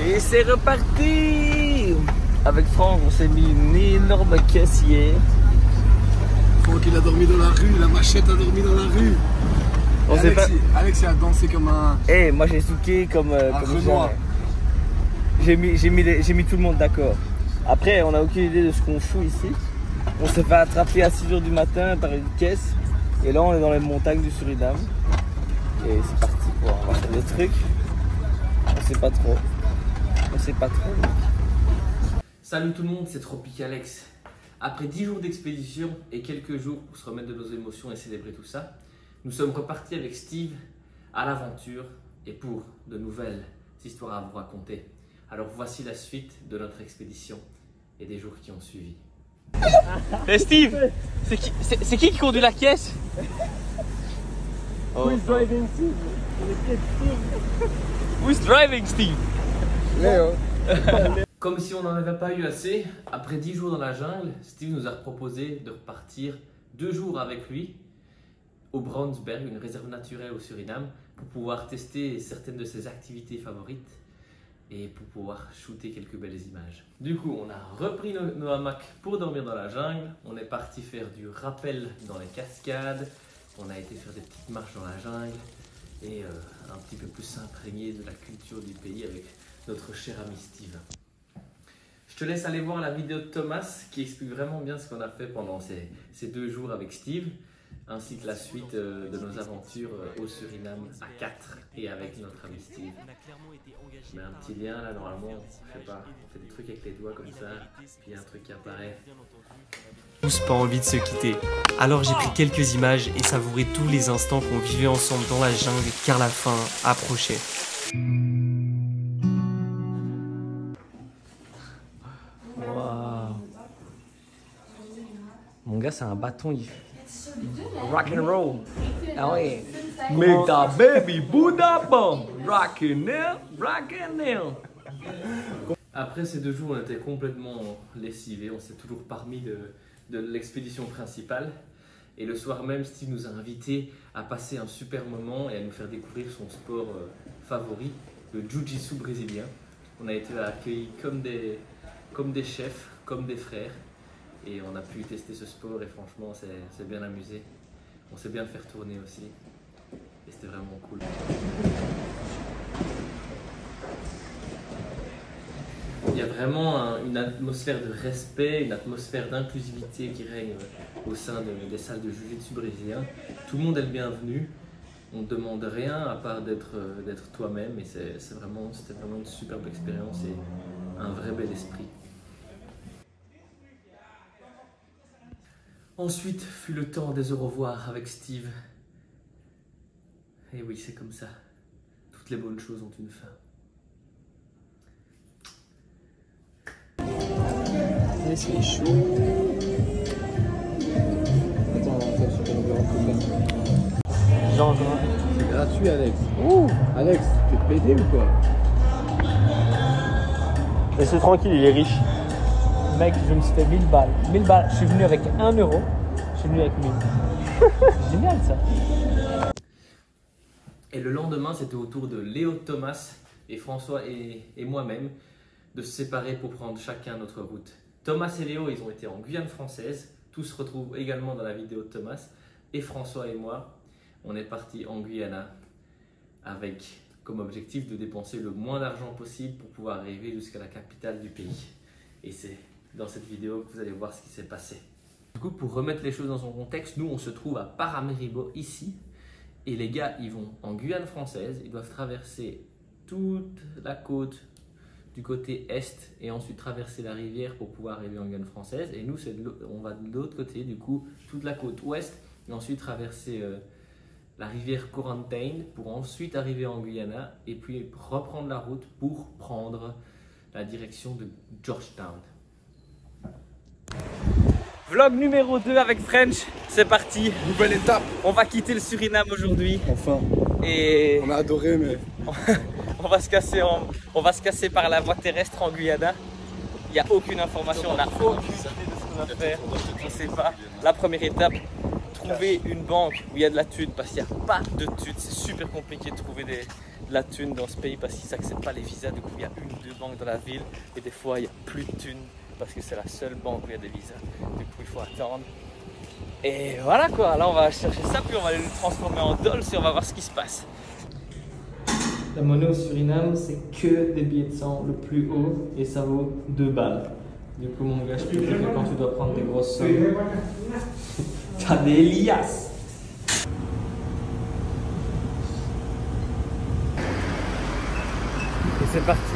Et c'est reparti. Avec Franck, on s'est mis une énorme caisse hier. Franck, il a dormi dans la rue, la machette a dormi dans la rue. Alex, il a dansé comme un... Eh, moi j'ai souqué comme Renoir. J'ai mis tout le monde d'accord. Après, on n'a aucune idée de ce qu'on fout ici. On s'est fait attraper à 6 h du matin par une caisse. Et là, on est dans les montagnes du Suriname. Et c'est parti quoi. On va faire des trucs. On sait pas trop. On sait pas trop. Salut tout le monde, c'est Tropicalex. Après 10 jours d'expédition et quelques jours pour se remettre de nos émotions et célébrer tout ça, nous sommes repartis avec Steve à l'aventure et pour de nouvelles histoires à vous raconter. Alors voici la suite de notre expédition et des jours qui ont suivi. Hey Steve, c'est qui conduit la caisse? Who's driving Steve? Who's driving Steve? Léo. Comme si on n'en avait pas eu assez, après 10 jours dans la jungle, Steve nous a proposé de repartir 2 jours avec lui au Brownsberg, une réserve naturelle au Suriname, pour pouvoir tester certaines de ses activités favorites et pour pouvoir shooter quelques belles images. Du coup, on a repris nos hamacs pour dormir dans la jungle, on est parti faire du rappel dans les cascades, on a été faire des petites marches dans la jungle et un petit peu plus s'imprégner de la culture du pays avec notre cher ami Steve. Je te laisse aller voir la vidéo de Thomas qui explique vraiment bien ce qu'on a fait pendant ces 2 jours avec Steve, ainsi que la suite de nos aventures au Suriname à 4 et avec notre ami Steve. Je mets un petit lien là, normalement, je sais pas, on fait des trucs avec les doigts comme ça, puis il y a un truc qui apparaît. Tous pas envie de se quitter. Alors j'ai pris quelques images et savouré tous les instants qu'on vivait ensemble dans la jungle car la fin approchait. Mon gars, c'est un bâton, il rock and roll. Ah oui. Make that baby Buddha bomb. Rock and nail. Après ces 2 jours, on était complètement lessivés, on s'est toujours parmi de l'expédition principale. Et le soir même, Steve nous a invités à passer un super moment et à nous faire découvrir son sport favori, le jiu-jitsu brésilien. On a été accueillis comme des chefs, comme des frères. Et on a pu tester ce sport et franchement, c'est bien amusé. On s'est bien fait tourner aussi. Et c'était vraiment cool. Il y a vraiment une atmosphère de respect, une atmosphère d'inclusivité qui règne au sein des salles de jiu-jitsu brésilien. Tout le monde est le bienvenu. On ne demande rien à part d'être toi-même. Et c'était vraiment une superbe expérience et un vrai bel esprit. Ensuite fut le temps des au revoir avec Steve. Et oui, c'est comme ça. Toutes les bonnes choses ont une fin. Mais c'est chaud. Attends, Genre, c'est gratuit, Alex. Ouh, Alex, tu te pédé ou quoi? laisse-le tranquille, il est riche. Mec, je me suis fait 1000 balles. 1000 balles, je suis venu avec 1 euro. Je suis venu avec 1000. C'est génial ça. Et le lendemain, c'était au tour de Léo, Thomas et François et moi-même de se séparer pour prendre chacun notre route. Thomas et Léo, ils ont été en Guyane française. Tous se retrouvent également dans la vidéo de Thomas. Et François et moi, on est partis en Guyana avec comme objectif de dépenser le moins d'argent possible pour pouvoir arriver jusqu'à la capitale du pays. Et c'est dans cette vidéo que vous allez voir ce qui s'est passé. Du coup, pour remettre les choses dans son contexte, nous on se trouve à Paramaribo ici. Et les gars, ils vont en Guyane française, ils doivent traverser toute la côte du côté est et ensuite traverser la rivière pour pouvoir arriver en Guyane française. Et nous, on va de l'autre côté, du coup, toute la côte ouest et ensuite traverser la rivière Corentyne pour ensuite arriver en Guyana et puis reprendre la route pour prendre la direction de Georgetown. Vlog numéro 2 avec French, c'est parti. Nouvelle étape. On va quitter le Suriname aujourd'hui. Enfin. Et On a adoré, mais... on va se casser par la voie terrestre en Guyana. Il n'y a aucune information, on n'a aucune idée de ce qu'on va faire. On ne sait pas. La première étape, trouver une banque où il y a de la thune parce qu'il n'y a pas de thune. C'est super compliqué de trouver de la thune dans ce pays parce qu'ils n'acceptent pas les visas. Du coup, il y a 1 ou 2 banques dans la ville et des fois, il n'y a plus de thune parce que c'est la seule banque où il y a des visas. Du coup, il faut attendre. Et voilà quoi, là on va chercher ça, puis on va le transformer en dollars et on va voir ce qui se passe. La monnaie au Suriname, c'est que des billets de 100 le plus haut et ça vaut 2 balles. Du coup, mon gars, je peux dire que quand tu dois prendre des grosses sommes, t'as des liasses. Et c'est parti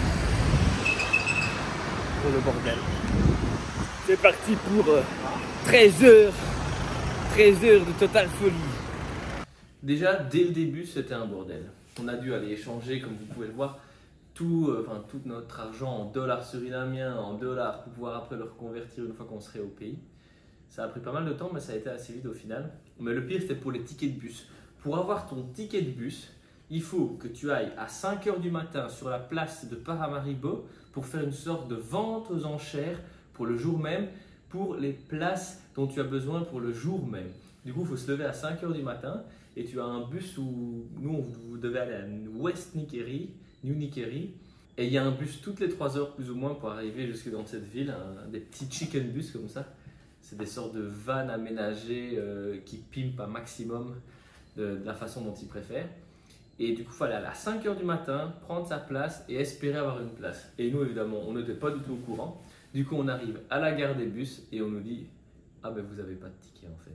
pour le bordel. C'est parti pour 13 heures de totale folie. Déjà, dès le début, c'était un bordel. On a dû aller échanger, comme vous pouvez le voir, tout notre argent en dollars surinamiens, en dollars, pour pouvoir après le reconvertir une fois qu'on serait au pays. Ça a pris pas mal de temps, mais ça a été assez vite au final. Mais le pire, c'était pour les tickets de bus. Pour avoir ton ticket de bus, il faut que tu ailles à 5 h du matin sur la place de Paramaribo pour faire une sorte de vente aux enchères pour le jour même, pour les places dont tu as besoin pour le jour même. Du coup, il faut se lever à 5 h du matin et tu as un bus où nous, vous devez aller à West Nikeri, New Nikeri. Et il y a un bus toutes les 3 heures plus ou moins pour arriver jusque dans cette ville, des petits chicken bus comme ça. C'est des sortes de vannes aménagées qui pimpent un maximum de la façon dont ils préfèrent. Et du coup, il fallait aller à 5 h du matin, prendre sa place et espérer avoir une place. Et nous, évidemment, on n'était pas du tout au courant. Du coup, on arrive à la gare des bus et on nous dit « Ah ben, vous n'avez pas de ticket en fait. »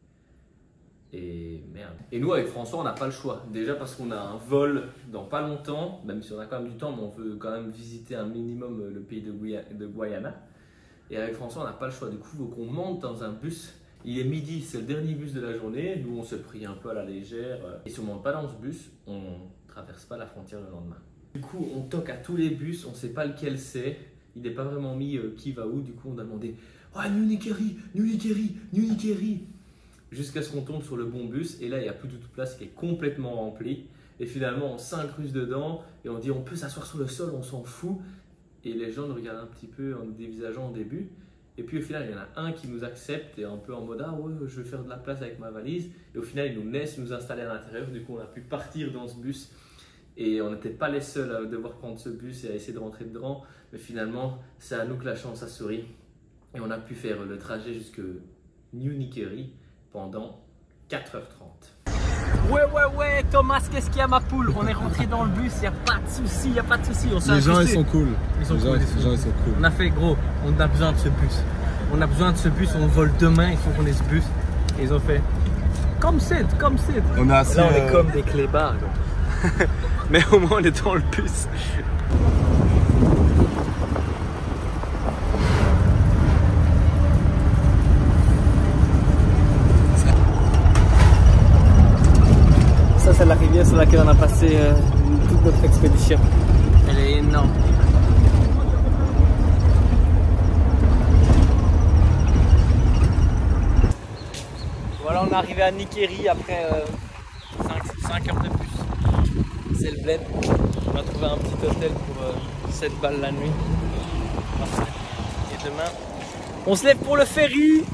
Et merde. Et nous, avec François, on n'a pas le choix. Déjà parce qu'on a un vol dans pas longtemps, même si on a quand même du temps, mais on veut quand même visiter un minimum le pays de Guyana. Et avec François, on n'a pas le choix. Du coup, il faut qu'on monte dans un bus. Il est midi, c'est le dernier bus de la journée. Nous, on se prie un peu à la légère. Et si on ne monte pas dans ce bus, on ne traverse pas la frontière le lendemain. Du coup, on toque à tous les bus, on ne sait pas lequel c'est. Il n'est pas vraiment mis qui va où. Du coup, on a demandé « Ah, New Nikeri, New Nikeri, New Nikeri !» Jusqu'à ce qu'on tombe sur le bon bus. Et là, il n'y a plus de toute place qui est complètement remplie. Et finalement, on s'incruste dedans et on dit « On peut s'asseoir sur le sol, on s'en fout !» Et les gens nous regardent un petit peu en nous dévisageant au début. Et puis au final, il y en a un qui nous accepte et un peu en mode « Ah ouais, je vais faire de la place avec ma valise ». Et au final, il nous laisse nous installer à l'intérieur. Du coup, on a pu partir dans ce bus. Et on n'était pas les seuls à devoir prendre ce bus et à essayer de rentrer dedans. Mais finalement, c'est à nous que la chance a souri. Et on a pu faire le trajet jusque New Nikeri pendant 4h30. Ouais, Thomas, qu'est-ce qu'il y a ma poule? On est rentré dans le bus, il n'y a pas de souci, il n'y a pas de souci. Les gens, ils sont cool. Ils sont cool. On a fait gros, on a besoin de ce bus. On a besoin de ce bus, on vole demain, il faut qu'on ait ce bus. Et ils ont fait comme c'est. On a assez, là, on est comme des clébards. Mais au moins, on est dans le bus. Ça, c'est la rivière sur laquelle on a passé toute notre expédition. Elle est énorme. Voilà, on est arrivé à Nikeri après 5 heures de bus. C'est le bled. On a trouvé un petit hôtel pour 7 balles la nuit. Parfait. Et demain, on se lève pour le ferry.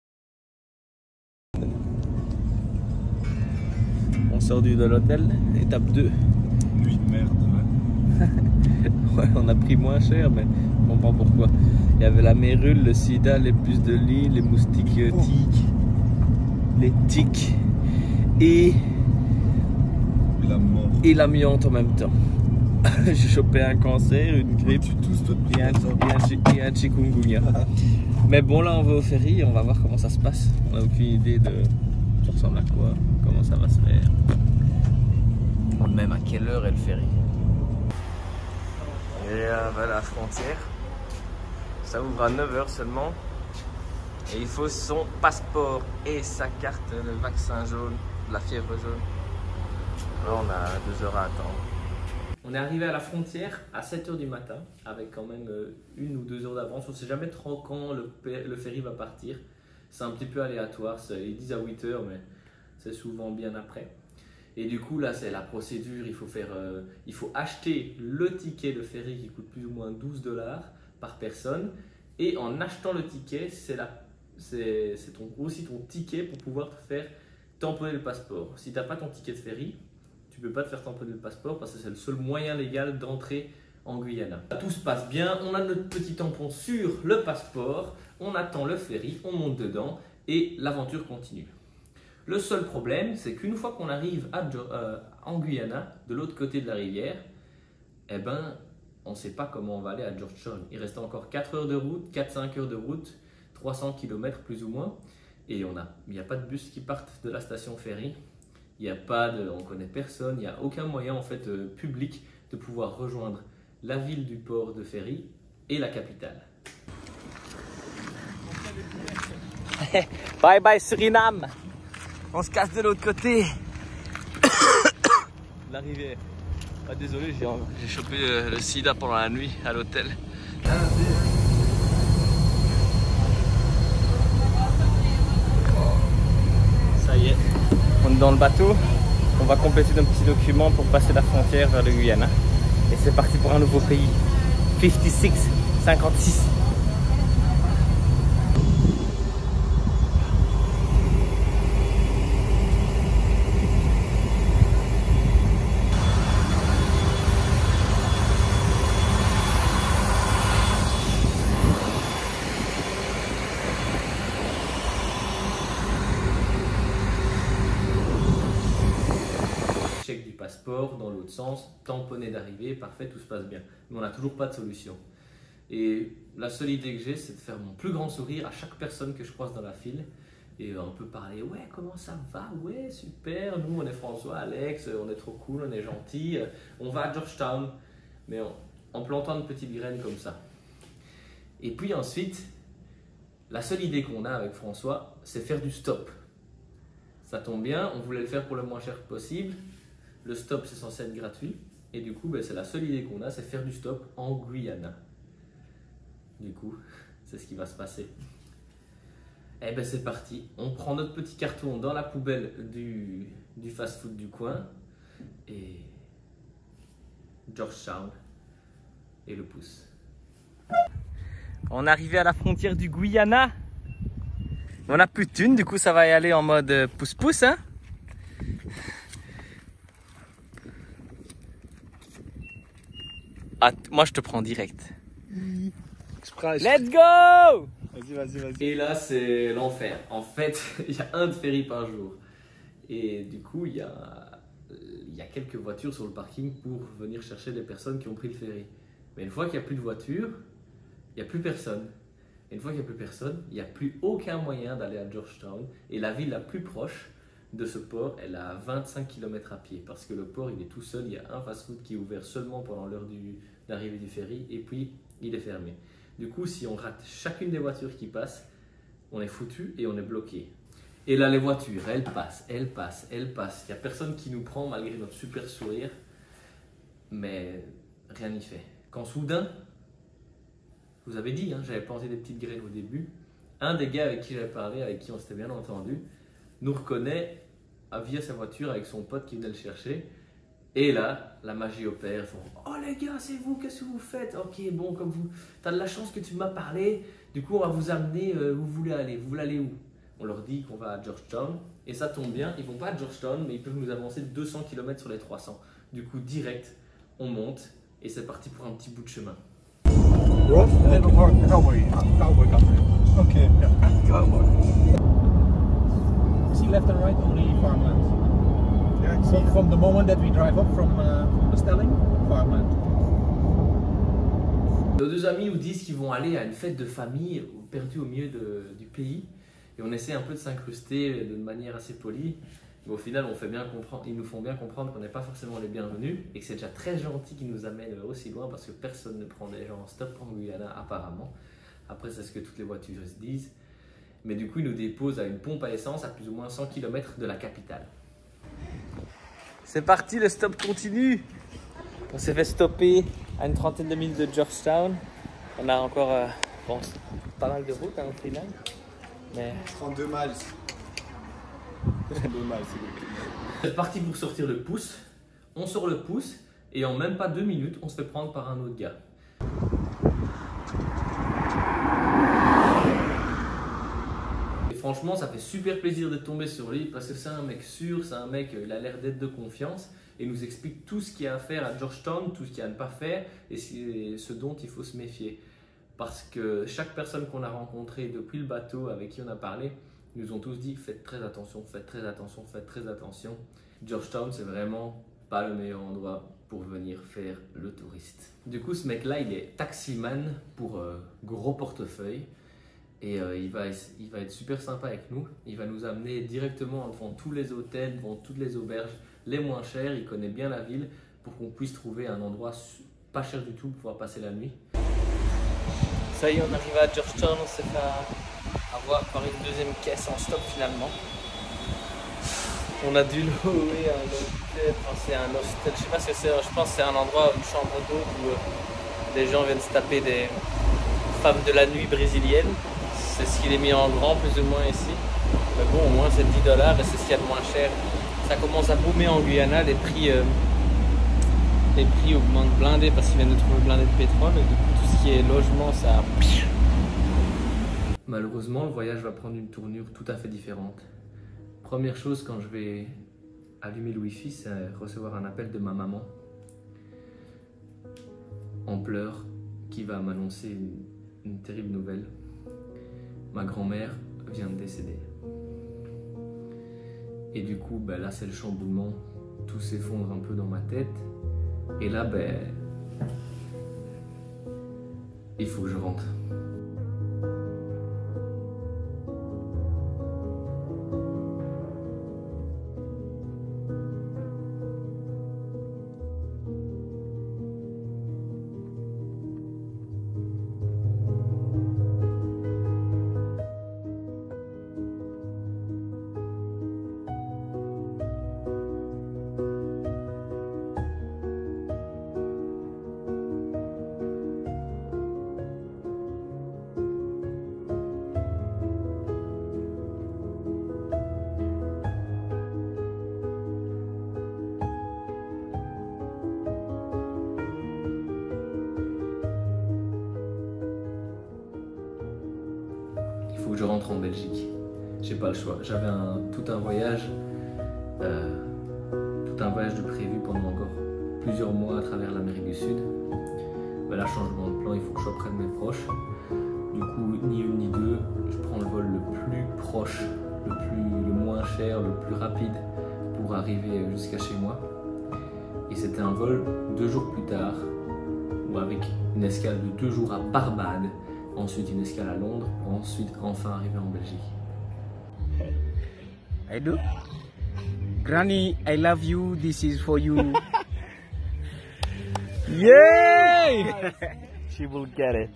On sort de l'hôtel, étape 2. Nuit de merde, ouais, on a pris moins cher, mais on comprend pourquoi. Il y avait la mérule, le sida, les puces de lit, les moustiques tiques, les tiques et l'amiante en même temps. J'ai chopé un cancer, une grippe et un chikungunya. Mais bon, là on va au ferry et on va voir comment ça se passe. On n'a aucune idée de ça ressemble à quoi, comment ça va se faire. Même à quelle heure est le ferry. Et voilà la frontière. Ça ouvre à 9 h seulement. Et il faut son passeport et sa carte, le vaccin jaune, la fièvre jaune. Là, on a 2 heures à attendre. On est arrivé à la frontière à 7 h du matin, avec quand même 1 ou 2 heures d'avance. On ne sait jamais trop quand le ferry va partir. C'est un petit peu aléatoire. Ils disent à 8 h, mais c'est souvent bien après. Et du coup, là, c'est la procédure. Il faut acheter le ticket de ferry qui coûte plus ou moins 12 $ par personne. Et en achetant le ticket, c'est aussi ton ticket pour pouvoir te faire tamponner le passeport. Si tu n'as pas ton ticket de ferry, tu peux pas te faire tamponner le passeport parce que c'est le seul moyen légal d'entrer en Guyana. Tout se passe bien, on a notre petit tampon sur le passeport, on attend le ferry, on monte dedans et l'aventure continue. Le seul problème, c'est qu'une fois qu'on arrive en Guyana, de l'autre côté de la rivière, eh ben, on ne sait pas comment on va aller à Georgetown. Il reste encore 4 heures de route, 4-5 heures de route, 300 km plus ou moins, et il n'y a pas de bus qui partent de la station ferry. Il n'y a pas de, on connaît personne, il n'y a aucun moyen en fait public de pouvoir rejoindre la ville du port de ferry et la capitale. Bye bye Suriname. On se casse de l'autre côté. La rivière. Ah, désolé, j'ai chopé le sida pendant la nuit à l'hôtel. Ça y est, on est dans le bateau. On va compléter nos petits documents pour passer la frontière vers le Guyana. Et c'est parti pour un nouveau pays. 56. Passeport dans l'autre sens, tamponné d'arrivée, parfait, tout se passe bien. Mais on n'a toujours pas de solution. Et la seule idée que j'ai, c'est de faire mon plus grand sourire à chaque personne que je croise dans la file. Et on peut parler, ouais, comment ça va? Ouais, super, nous on est François, Alex, on est trop cool, on est gentil, on va à Georgetown. Mais en plantant une petite graine comme ça. Et puis ensuite, la seule idée qu'on a avec François, c'est faire du stop. Ça tombe bien, on voulait le faire pour le moins cher possible. Le stop, c'est censé être gratuit. Et du coup, c'est la seule idée qu'on a, c'est faire du stop en Guyana. Du coup, c'est ce qui va se passer. Eh ben, c'est parti. On prend notre petit carton dans la poubelle du fast-food du coin. Et Georgetown. Et le pouce. On est arrivé à la frontière du Guyana. On a plus de thunes, du coup, ça va y aller en mode pouce-pouce, hein. Ah, moi je te prends direct. Let's go! Vas-y. Et là, c'est l'enfer. En fait, il y a un de ferry par jour. Et du coup, il y a quelques voitures sur le parking pour venir chercher des personnes qui ont pris le ferry. Mais une fois qu'il n'y a plus de voitures, il n'y a plus personne. Et une fois qu'il n'y a plus personne, il n'y a plus aucun moyen d'aller à Georgetown. Et la ville la plus proche de ce port, elle a 25 km à pied. Parce que le port, il est tout seul. Il y a un fast-food qui est ouvert seulement pendant l'heure d'arrivée du ferry. Et puis, il est fermé. Du coup, si on rate chacune des voitures qui passent, on est foutu et on est bloqué. Et là, les voitures, elles passent. Il n'y a personne qui nous prend malgré notre super sourire. Mais rien n'y fait. Quand soudain, je vous avais dit, j'avais planté des petites graines au début. Un des gars avec qui j'avais parlé, avec qui on s'était bien entendu, nous reconnaît via sa voiture avec son pote qui venait le chercher. Et là, la magie opère. Ils font « Oh les gars, c'est vous, qu'est-ce que vous faites? Ok, bon, comme vous, t'as de la chance que tu m'as parlé. Du coup, on va vous amener, où vous voulez aller? Vous voulez aller où ?» On leur dit qu'on va à Georgetown. Et ça tombe bien, ils vont pas à Georgetown, mais ils peuvent nous avancer 200 km sur les 300. Du coup, direct, on monte et c'est parti pour un petit bout de chemin. Okay. See left and right, only farmland. So from the moment that we drive up from the Stelling, farmland. Nos deux amis nous disent qu'ils vont aller à une fête de famille perdue au milieu du pays. Et on essaie un peu de s'incruster de manière assez polie. Mais au final, ils nous font bien comprendre qu'on n'est pas forcément les bienvenus. Et que c'est déjà très gentil qu'ils nous amènent aussi loin parce que personne ne prend des gens en stop en Guyana apparemment. Après, c'est ce que toutes les voitures se disent. Mais du coup, ils nous déposent à une pompe à essence à plus ou moins 100 km de la capitale. C'est parti, le stop continue. On s'est fait stopper à une trentaine de milles de Georgetown. On a encore pas mal de route au final. Mais 32 miles. 32 miles, C'est parti pour sortir le pouce. On sort le pouce et en même pas 2 minutes, on se fait prendre par un autre gars. Et franchement, ça fait super plaisir de tomber sur lui parce que c'est un mec sûr, c'est un mec, il a l'air d'être de confiance. et nous explique tout ce qu'il y a à faire à Georgetown, tout ce qu'il y a à ne pas faire et ce dont il faut se méfier. Parce que chaque personne qu'on a rencontrée depuis le bateau, avec qui on a parlé, nous ont tous dit faites très attention, faites très attention, faites très attention. Georgetown, c'est vraiment pas le meilleur endroit pour venir faire le touriste. Du coup, ce mec-là, il est taximan pour gros portefeuille. Et il va être super sympa avec nous. Il va nous amener directement devant tous les hôtels, devant toutes les auberges les moins chères. Il connaît bien la ville pour qu'on puisse trouver un endroit pas cher du tout pour pouvoir passer la nuit. Ça y est, on arrive à Georgetown. On s'est fait avoir par une deuxième caisse en stop finalement. On a dû louer un hôtel. Enfin, c'est un hostel. Je sais pas ce que c'est. Je pense que c'est un endroit, une chambre d'hôte où les gens viennent se taper des femmes de la nuit brésiliennes. C'est ce qu'il est mis en grand plus ou moins ici. Mais bon, au moins c'est $10 et c'est ce qu'il y a de moins cher. Ça commence à boomer en Guyana, les prix augmentent blindés parce qu'ils viennent de trouver blindés de pétrole. Et du coup, tout ce qui est logement, ça... Malheureusement, le voyage va prendre une tournure tout à fait différente. Première chose, quand je vais allumer le Wi-Fi, c'est recevoir un appel de ma maman en pleurs qui va m'annoncer une terrible nouvelle. Ma grand-mère vient de décéder. Et du coup, là c'est le chamboulement, tout s'effondre un peu dans ma tête. Et là, il faut que je rentre. Il faut que je rentre en Belgique. J'ai pas le choix. J'avais tout un voyage de prévu pendant encore plusieurs mois à travers l'Amérique du Sud. Là, changement de plan, il faut que je sois près de mes proches. Du coup, ni une ni deux, je prends le vol le plus proche, le moins cher, le plus rapide pour arriver jusqu'à chez moi. Et c'était un vol 2 jours plus tard, ou avec une escale de 2 jours à Barbade. Ensuite une escale à Londres, pour ensuite enfin arriver en Belgique. I do. Granny, I love you. This is for you. Yay! She will get it.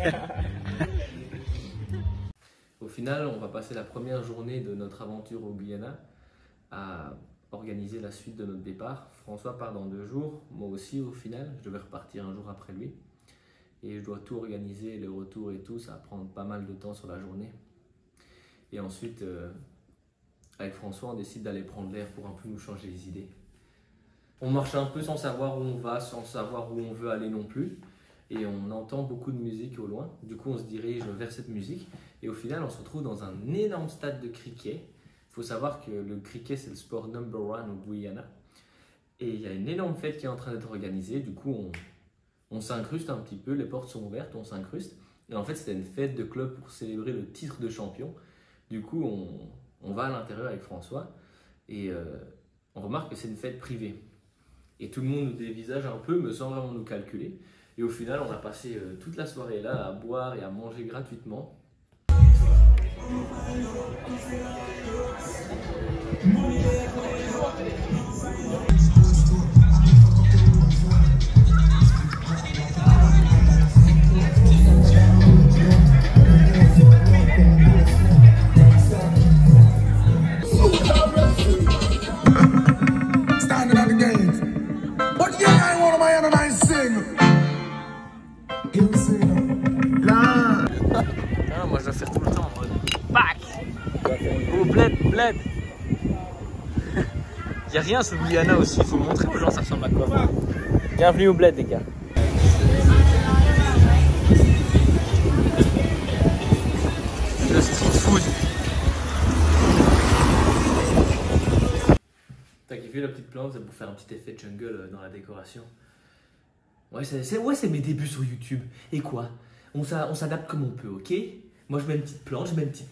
Au final, on va passer la première journée de notre aventure au Guyana à organiser la suite de notre départ. François part dans 2 jours, moi aussi au final, je devais repartir un jour après lui. Et je dois tout organiser, le retour et tout, ça va prendre pas mal de temps sur la journée. Et ensuite, avec François, on décide d'aller prendre l'air pour un peu nous changer les idées. On marche un peu sans savoir où on va, sans savoir où on veut aller non plus. Et on entend beaucoup de musique au loin. Du coup, on se dirige vers cette musique. Et au final, on se retrouve dans un énorme stade de cricket. Il faut savoir que le cricket, c'est le sport #1 au Guyana. Et il y a une énorme fête qui est en train d'être organisée. Du coup, on s'incruste un petit peu, les portes sont ouvertes, on s'incruste. Et en fait, c'était une fête de club pour célébrer le titre de champion. Du coup, on va à l'intérieur avec François et on remarque que c'est une fête privée. Et tout le monde nous dévisage un peu, mais sans vraiment nous calculer. Et au final, on a passé toute la soirée là à boire et à manger gratuitement. Moi je dois faire tout le temps en mode pack. Oh bled. Y'a rien sur Guyana aussi, il faut montrer aux gens ça ressemble à quoi. Bienvenue au bled les gars. Le street food. T'as kiffé vu la petite plante, c'est pour faire un petit effet jungle dans la décoration. Ouais, c'est mes débuts sur YouTube. Et quoi? On s'adapte comme on peut, ok? Moi, je mets une petite plante,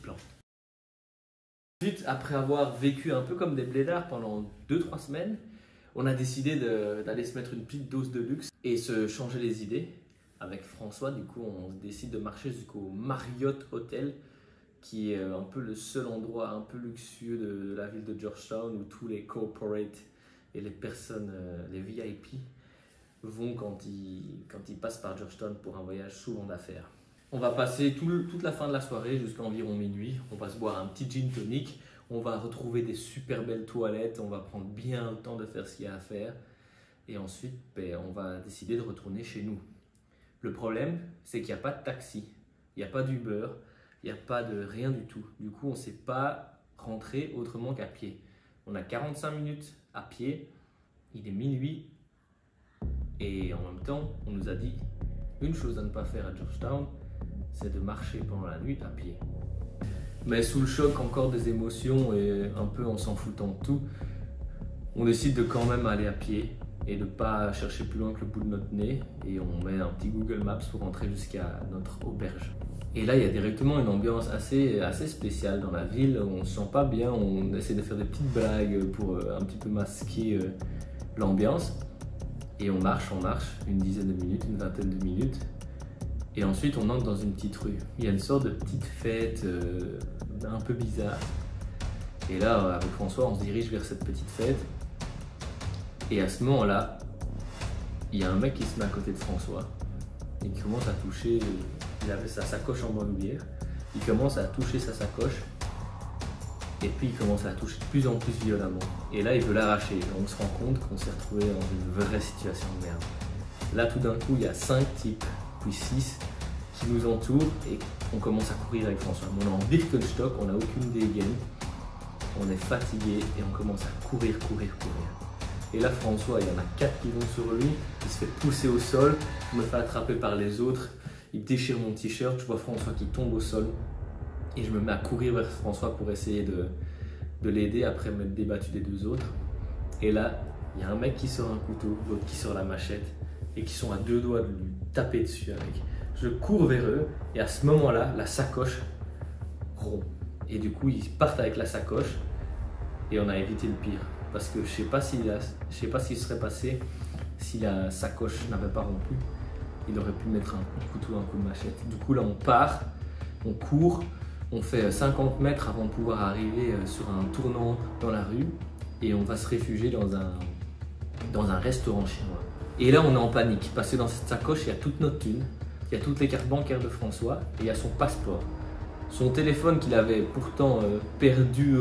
Ensuite, après avoir vécu un peu comme des blédards pendant 2-3 semaines, on a décidé d'aller se mettre une petite dose de luxe et se changer les idées. Avec François, du coup, on décide de marcher jusqu'au Marriott Hotel, qui est un peu le seul endroit un peu luxueux de la ville de Georgetown où tous les corporates et les personnes, les VIP, vont quand ils passent par Georgetown pour un voyage souvent d'affaires. On va passer toute la fin de la soirée jusqu'à environ minuit. On va se boire un petit gin tonic. On va retrouver des super belles toilettes. On va prendre bien le temps de faire ce qu'il y a à faire. Et ensuite, on va décider de retourner chez nous. Le problème, c'est qu'il n'y a pas de taxi. Il n'y a pas d'Uber. Il n'y a pas de rien du tout. Du coup, on ne sait pas rentrer autrement qu'à pied. On a 45 minutes à pied. Il est minuit. Et en même temps, on nous a dit une chose à ne pas faire à Georgetown, c'est de marcher pendant la nuit à pied. Mais sous le choc encore des émotions et un peu en s'en foutant de tout, on décide de quand même aller à pied et de ne pas chercher plus loin que le bout de notre nez. Et on met un petit Google Maps pour rentrer jusqu'à notre auberge. Et là, il y a directement une ambiance assez spéciale dans la ville. On ne se sent pas bien, on essaie de faire des petites blagues pour un petit peu masquer l'ambiance. Et on marche, une dizaine de minutes, une vingtaine de minutes. Et ensuite, on entre dans une petite rue. Il y a une sorte de petite fête un peu bizarre. Et là, avec François, on se dirige vers cette petite fête. Et à ce moment-là, il y a un mec qui se met à côté de François. Il commence à toucher, il avait sa sacoche en bandoulière. Il commence à toucher sa sacoche. Et puis il commence à la toucher de plus en plus violemment. Et là, il veut l'arracher. On se rend compte qu'on s'est retrouvé dans une vraie situation de merde. Là, tout d'un coup, il y a 5 types, puis 6, qui nous entourent et on commence à courir avec François. On est en Birkenstock, on n'a aucune dégaine. On est fatigué et on commence à courir. Et là, François, il y en a 4 qui vont sur lui. Il se fait pousser au sol, je me fais attraper par les autres. Il déchire mon t-shirt, je vois François qui tombe au sol. Et je me mets à courir vers François pour essayer de l'aider après m'être débattu des 2 autres. Et là, il y a un mec qui sort un couteau, l'autre qui sort la machette et qui sont à 2 doigts de lui taper dessus avec. Je cours vers eux et à ce moment-là, la sacoche rompt. Et du coup, ils partent avec la sacoche et on a évité le pire. Parce que je sais pas ce qui serait passé si la sacoche n'avait pas rompu. Il aurait pu mettre un coup de couteau, un coup de machette. Du coup, là, on part, on court. On fait 50 mètres avant de pouvoir arriver sur un tournant dans la rue et on va se réfugier dans un restaurant chinois. Et là, on est en panique parce que dans cette sacoche, il y a toute notre thune, il y a toutes les cartes bancaires de François et il y a son passeport. Son téléphone qu'il avait pourtant perdu,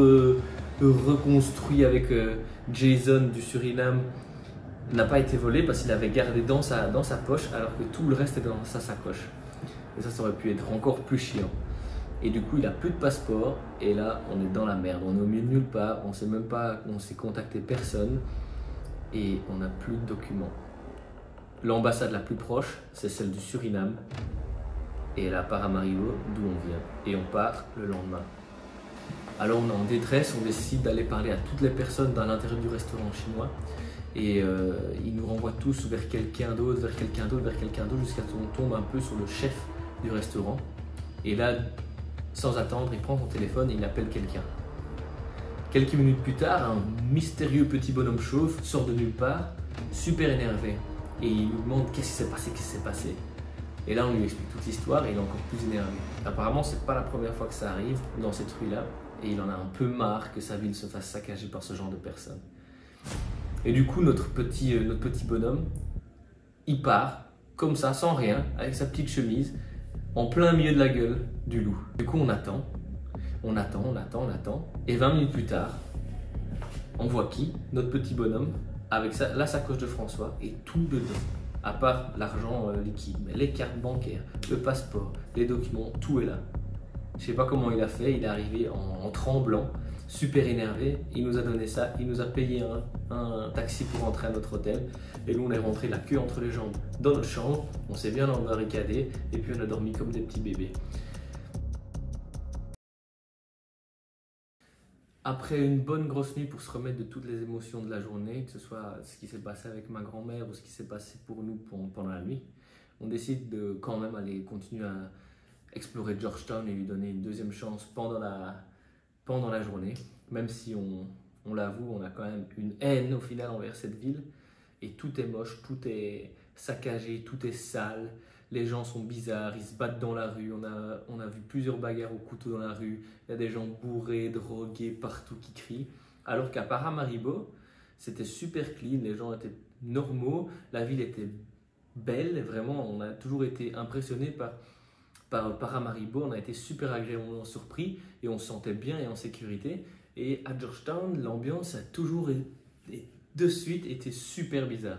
reconstruit avec Jason du Suriname n'a pas été volé parce qu'il avait gardé dans sa poche alors que tout le reste était dans sa sacoche. Et ça aurait pu être encore plus chiant. Et du coup, il n'a plus de passeport. Et là, on est dans la merde. On est au milieu de nulle part. On ne sait même pas, on s'est contacté personne. Et on n'a plus de documents. L'ambassade la plus proche, c'est celle du Suriname. Et elle est à Paramaribo, d'où on vient. Et on part le lendemain. Alors on est en détresse. On décide d'aller parler à toutes les personnes dans l'intérieur du restaurant chinois. Et ils nous renvoient tous vers quelqu'un d'autre, jusqu'à ce qu'on tombe un peu sur le chef du restaurant. Et là, sans attendre, il prend son téléphone et il appelle quelqu'un. Quelques minutes plus tard, un mystérieux petit bonhomme chauve sort de nulle part, super énervé. Et il nous demande qu'est-ce qui s'est passé. Et là, on lui explique toute l'histoire et il est encore plus énervé. Apparemment, c'est pas la première fois que ça arrive dans cette rue-là. Et il en a un peu marre que sa ville se fasse saccager par ce genre de personnes. Et du coup, notre petit bonhomme, il part, comme ça, sans rien, avec sa petite chemise, en plein milieu de la gueule du loup. Du coup, on attend. Et 20 minutes plus tard, on voit qui? Notre petit bonhomme, avec la sacoche de François et tout dedans. À part l'argent liquide, mais les cartes bancaires, le passeport, les documents, tout est là. Je sais pas comment il a fait, il est arrivé en tremblant, super énervé. Il nous a donné ça, il nous a payé un taxi pour rentrer à notre hôtel. Et nous, on est rentré la queue entre les jambes dans notre chambre. On s'est bien embarricadé et puis on a dormi comme des petits bébés. Après une bonne grosse nuit pour se remettre de toutes les émotions de la journée, que ce soit ce qui s'est passé avec ma grand-mère ou ce qui s'est passé pour nous pendant la nuit, on décide de quand même aller continuer à explorer Georgetown et lui donner une deuxième chance pendant la journée. Même si on l'avoue, on a quand même une haine au final envers cette ville. Et tout est moche, tout est saccagé, tout est sale. Les gens sont bizarres, ils se battent dans la rue. On a vu plusieurs bagarres au couteau dans la rue. Il y a des gens bourrés, drogués, partout qui crient. Alors qu'à Paramaribo, c'était super clean, les gens étaient normaux, la ville était belle. Vraiment, on a toujours été impressionnés par Paramaribo. On a été super agréablement surpris et on se sentait bien et en sécurité. Et à Georgetown, l'ambiance a toujours de suite été super bizarre.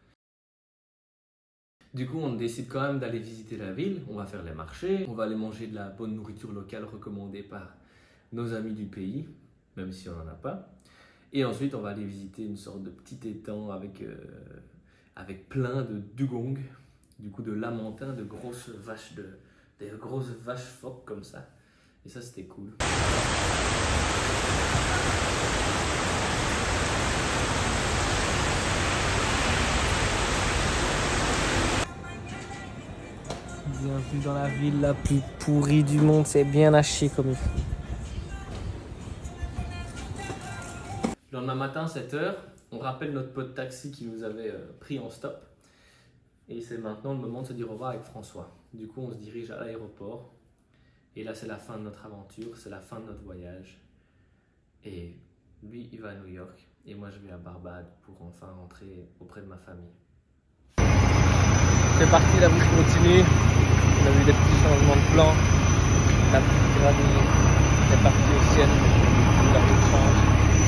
Du coup, on décide quand même d'aller visiter la ville. On va faire les marchés, on va aller manger de la bonne nourriture locale recommandée par nos amis du pays, même si on n'en a pas. Et ensuite, on va aller visiter une sorte de petit étang avec plein de dugongs, du coup de lamantins, de grosses vaches phoques comme ça. Et ça, c'était cool. Bienvenue dans la ville la plus pourrie du monde, c'est bien à chier comme ici. Le lendemain matin, 7h, on rappelle notre pote taxi qui nous avait pris en stop. Et c'est maintenant le moment de se dire au revoir avec François. Du coup, on se dirige à l'aéroport. Et là, c'est la fin de notre aventure, c'est la fin de notre voyage. Et lui, il va à New York. Et moi, je vais à Barbade pour enfin rentrer auprès de ma famille. C'est parti, la bouche continue. On a vu des petits changements de plan. La petite graville est partie au ciel. La route change.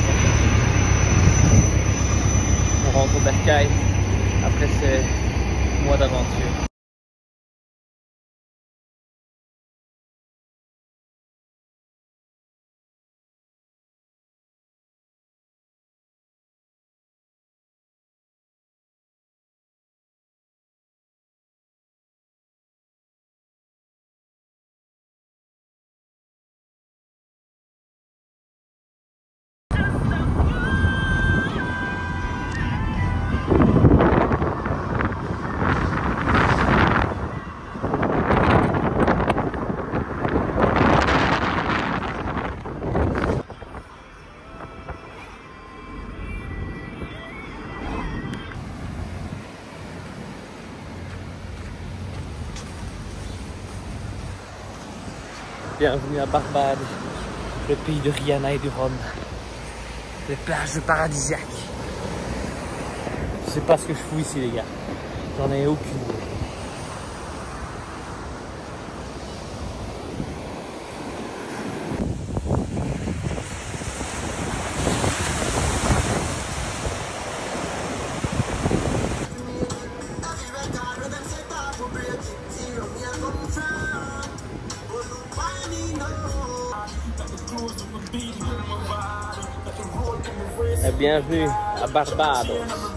On rentre au Bercail. Après, c'est mois d'aventure. Bienvenue à Barbade, le pays de Rihanna et de Rome. Les plages paradisiaques. Je sais pas ce que je fous ici les gars. J'en ai aucune idée. Bienvenue à Barbados.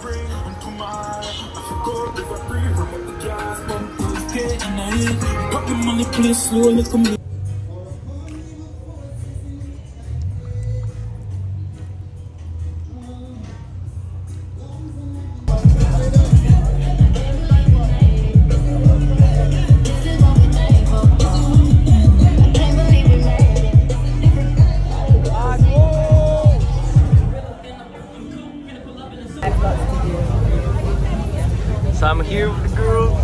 So I'm here with the girl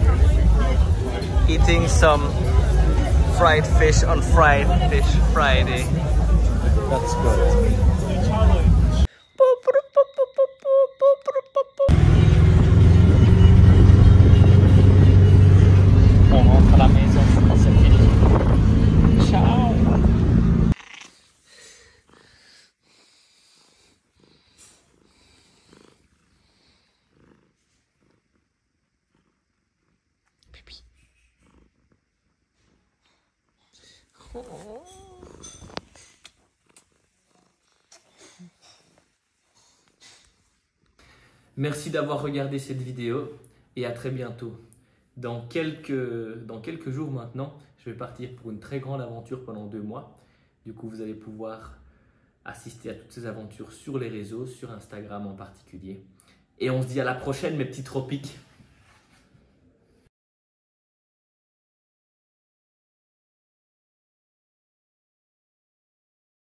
eating some fried fish on Fried Fish Friday. That's good. On rentre à la maison quand c'est fini. Ciao. Merci d'avoir regardé cette vidéo et à très bientôt. Dans quelques jours maintenant, je vais partir pour une très grande aventure pendant 2 mois. Du coup, vous allez pouvoir assister à toutes ces aventures sur les réseaux, sur Instagram en particulier. Et on se dit à la prochaine mes petits tropiques.